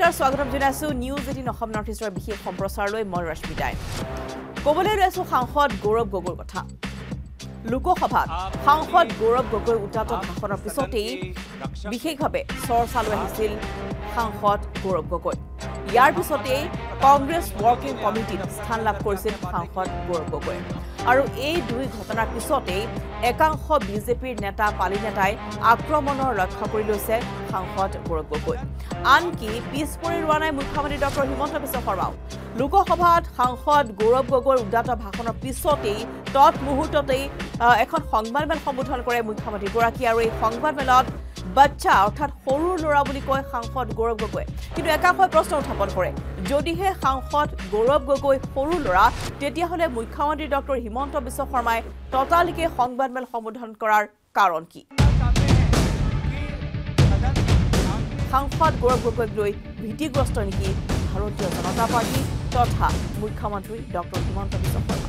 নমস্কাৰ স্বাগতম জনাইছো News18 Assam Northeastৰ বিশেষ সম্প্ৰচাৰলৈ মই ৰশ্মিতাই কবলৈ লৈছো সাংসদ গৌৰৱ গগৈৰ কথা লোকসভাত সাংসদ গৌৰৱ গগৈ উত্তাত ভাষণৰ পিছতেই বিশেষভাৱে চৰ্চালৈ আহিছিল সাংসদ গৌৰৱ গগৈ ইয়াৰ পিছতেই কংগ্ৰেছ ৱৰ্কিং কমিটিত স্থান লাভ কৰিছিল সাংসদ গৌৰৱ গগৈ আৰু এই দুই ঘটনাৰ পিছতেই একাংশ বিজেপিৰ নেতা পালি নেতাই আক্ৰমণৰ লক্ষ্য কৰি লৈছে সাংসদ গৌৰৱ গগৈ আনকি পিছ পৰি ৰোৱা নাই মুখ্যমন্ত্ৰী ডক্টৰ হিমন্ত বিশ্ব শৰ্মাও লোকসভাত সাংসদ গৌৰৱ গগৈৰ উদ্দাত ভাষণৰ পিছতেই তৎ মুহূৰ্ততেই এখন সংবাদমেল সম্বোধন কৰে মুখ্যমন্ত্ৰী গৰাকী আৰু এই সংবাদমেলত বাচ্চা অৰ্থাৎ সৰু লৰা বুলি কয় সাংসদ গৌৰৱ গগৈ কিন্তু একাংশ প্ৰশ্ন উত্থাপন কৰে যদিহে সাংসদ গৌৰৱ গগৈ সৰু লৰা তেতিয়াহলে মুখ্যমন্ত্ৰী ডক্টৰ হিমন্ত বিশ্ব শৰ্মাই ততালিকে সংবাদমেল সম্বোধন কৰাৰ কাৰণ কি সাংসদ গৌৰৱ গগৈক লৈ ভীতিগ্ৰস্ত নেকি ভাৰতীয় জনতা পাৰ্টি তথা মুখ্যমন্ত্ৰী ডক্টৰ হিমন্ত বিশ্ব শৰ্মা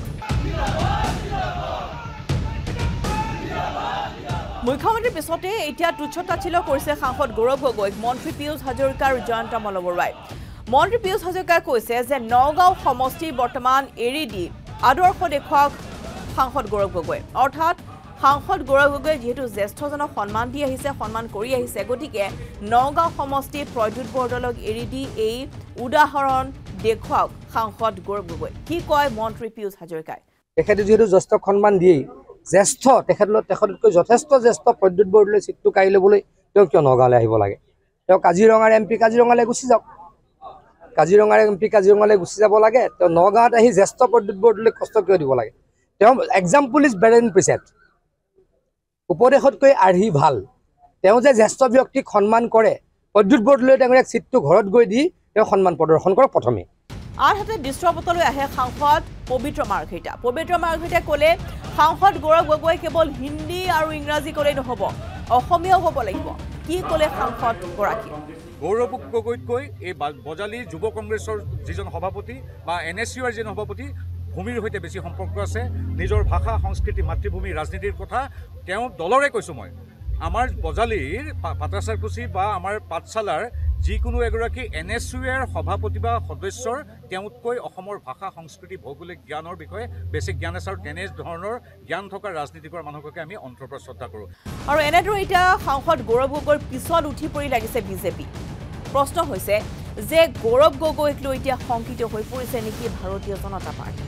মুখ্যমন্ত্ৰীৰ পিছতে এতিয়া তুচ্ছতাচ্ছিল্য কৰিছে সাংসদ গৌৰৱ গগৈক মন্ত্ৰী পীয়ুষ হাজৰিকা আৰু জয়ন্ত মলবৰুৱাই মন্ত্ৰী পীয়ুষ হাজৰিকাই কৈছে যে নগাঁও সমষ্টি বৰ্তমান এৰি দি আদৰ্শ দেখুৱাওক সাংসদ গৌৰৱ গগৈ অৰ্থাৎ সাংসদ গৌৰৱ গগৈ যেহেতু জ্যেষ্ঠজনক সন্মান দি আহিছে সন্মান কৰি আহিছে গতিকে নগাঁও সমষ্টি প্ৰদ্যুৎ বৰদলৈক এৰি দি এই উদাহৰণ দেখুৱাওক সাংসদ গৌৰৱ গগৈ কি কয় মন্ত্ৰী পীয়ুষ হাজৰিকাই তেখেতে যেহেতু জ্যেষ্ঠ সন্মান দিয়েই জ্যেষ্ঠ তেখেততকৈ যথেষ্ট জ্যেষ্ঠ প্ৰদ্যুৎ বৰদলৈ চিটটো কাঢ়ি ল'বলৈ তেওঁ কিয় নগাঁৱলৈ আহিব লাগে তেওঁ কাজিৰঙাৰ এমপি কাজিৰঙালৈ গুচি যাওক কাজিৰঙাৰ এমপি কাজিৰঙালৈ গুচি যাব লাগে তেওঁ নগাঁৱত আহি জ্যেষ্ঠ প্ৰদ্যুৎ বৰদলৈক কষ্ট কিয় দিব লাগে তেওঁ example is better than precept উপদেশতকৈ আৰ্হি ভাল তেওঁ যে জ্যেষ্ঠ ব্যক্তিক সন্মান কৰে প্ৰদ্যুৎ বৰদলৈ তেওঁৰ চিটটো ঘৰত গৈ দি তেওঁ সন্মান প্ৰদৰ্শন কৰক প্ৰথমে আনহাতে দৃশ্যপটলৈ আহে সাংসদ পবিত্ৰ মাৰ্ঘেৰিটা ক'লে সাংসদ গৌৰৱ গগৈ কেৱল হিন্দী আৰু ইংৰাজী ক'লেই নহ'ব অসমীয়াও হ'ব লাগিব কি ক'লে সাংসদ গৰাকী গৌৰৱ গগৈতকৈ এই বজালী যুৱ কংগ্ৰেছৰ যিজন সভাপতি বা NSUৰ যিজন সভাপতি ভূমিৰ সৈতে বেছি সম্পৰ্ক আছে নিজৰ ভাষা সংস্কৃতি মাতৃভূমি ৰাজনীতিৰ কথা তেওঁ দলৰে কৈছোঁ মই আমাৰ বজালীৰ পাটাচাৰকুচি বা আমাৰ পাঠশালাৰ যিকোনো এগৰাকী NSUৰ সভাপতি বা সদস্যৰ তেওঁতকৈ অসমৰ ভাষা সংস্কৃতি ভৌগোলিক জ্ঞানৰ বিষয়ে বেছি জ্ঞান আছে আৰু তেনে ধৰণৰ জ্ঞান থকা ৰাজনীতিকৰ মানুহকে আমি অন্তৰৰ পৰা শ্ৰদ্ধা কৰোঁ আৰু এনেদৰে এতিয়া সাংসদ গৌৰৱ গগৈৰ পিছত উঠি পৰি লাগিছে বিজেপি প্ৰশ্ন হৈছে যে গৌৰৱ গগৈক লৈ এতিয়া শংকিত হৈ পৰিছে নেকি ভাৰতীয় জনতা পাৰ্টি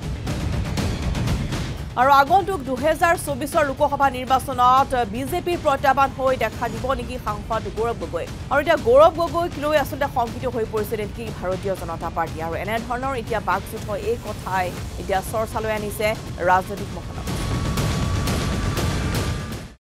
আৰু আগন্তুক 2024 লোকসভা নিৰ্বাচনত বিজেপিৰ প্ৰত্যাহ্বান হৈ দেখা দিব নেকি সাংসদ গৌৰৱ গগৈ আৰু এতিয়া গৌৰৱ গগৈক লৈ আচলতে শংকিত হৈ পৰিছে নেকি ভাৰতীয় জনতা পাৰ্টি আৰু এনেধৰণৰ এতিয়া বাকযুদ্ধ এই কথাই এতিয়া চৰ্চালৈ আনিছে ৰাজনৈতিক মহলত